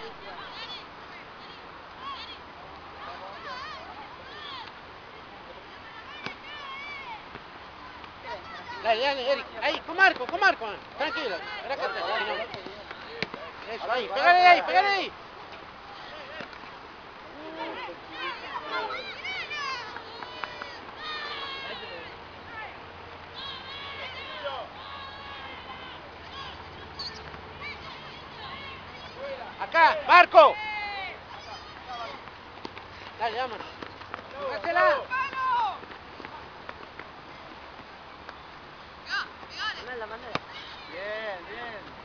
Dale, dale, Eric. Ahí, con Marco, tranquilo. Relájate, si no. Eso, ahí, pegale ahí. Acá, Marco. Dale, vámonos. Jugásela. La mandala. Bien, bien.